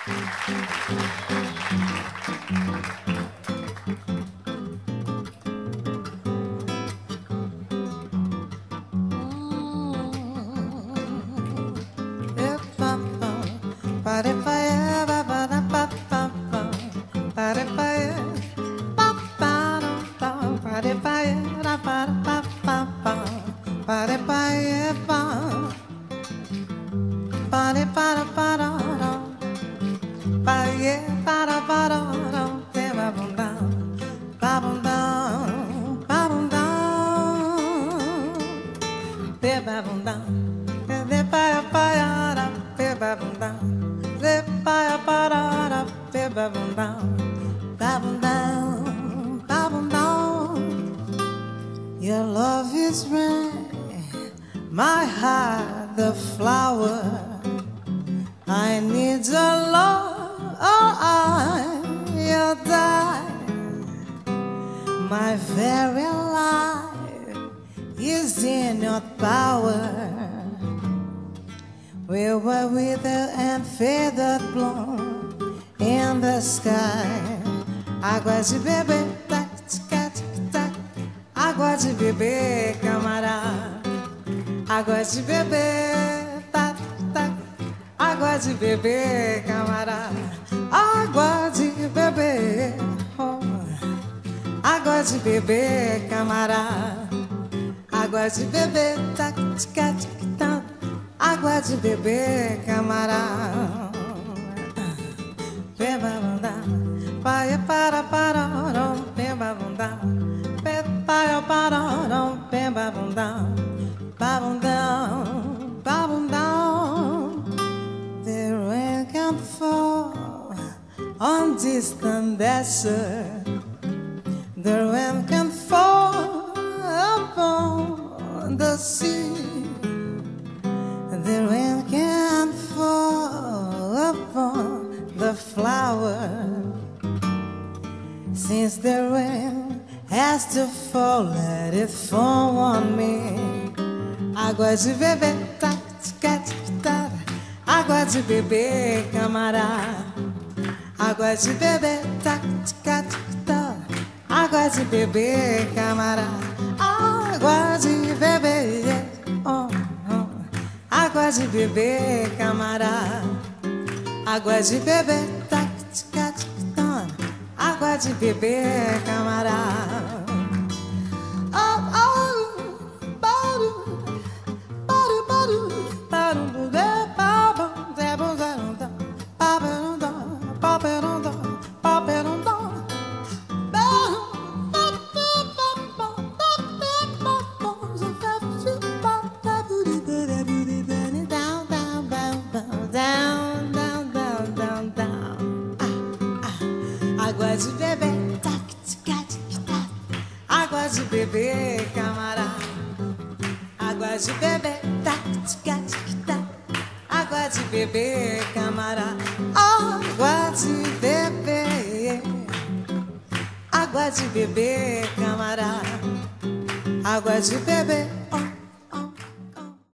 Your love is rain, my heart the flower. I need your love, you'll die. My very life is in your power. We were withered and feathered, blown in the sky. Água de beber, tac, tac, tac. Água de beber, camarada. Água de beber, tac, tac. Água de beber, camarada. Água de beber, oh. Água de beber, camarada. Água de beber, tac, tac, tac. Água de beber, camarada. Beba, bunda, vai para, beba, bunda. Beba, para, beba, bunda. Babundão, babundão. The rain can fall on distant desert. The rain can fall upon the sea. The rain can fall upon the flower. Since the rain has to fall, let it fall on me. Água de beber, tac, tac, tac. Água de beber, camarada. Água de beber, tac, tac, tac. Água de beber, camarada. Água de beber, oh, oh. Água de beber, camarada. Água de beber, tac, tac, tac. Água de beber, camarada. Água de beber, tac, tac, tac. Água de beber, camarada. Água de beber, tac, tac, tac. Água de beber, camarada. Água de beber. Água de beber, camarada. Água de beber, oh.